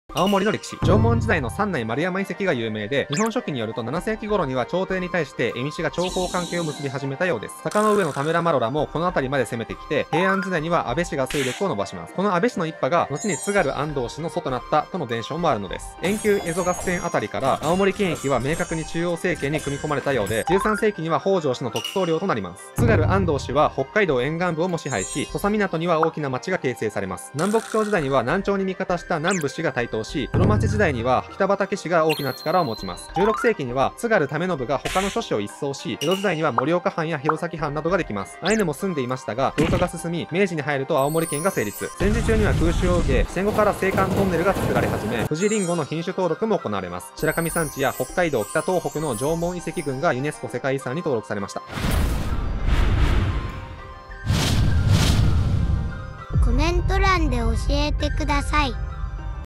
青森の歴史。縄文時代の三内丸山遺跡が有名で、日本書紀によると7世紀頃には朝廷に対して蝦夷が徴兵関係を結び始めたようです。坂の上の田村麻呂らもこの辺りまで攻めてきて、平安時代には安倍氏が勢力を伸ばします。この安倍氏の一派が、後に津軽安藤氏の祖となったとの伝承もあるのです。遠州蝦夷合戦あたりから、青森県域は明確に中央政権に組み込まれたようで、13世紀には北条氏の特統領となります。津軽安藤氏は北海道沿岸部をも支配し、土佐港には大きな町が形成されます。南北朝時代には南朝に味方した南部氏が台頭し、室町時代には北畠氏が大きな力を持ちます。16世紀には津軽為信が他の諸氏を一掃し、江戸時代には盛岡藩や弘前藩などができます。アイヌも住んでいましたが、同化が進み、明治に入ると青森県が成立。戦時中には空襲を受け、戦後から青函トンネルが作られ始め、富士リンゴの品種登録も行われます。白神山地や北海道北東北の縄文遺跡群がユネスコ世界遺産に登録されました。 コメント欄で教えてください。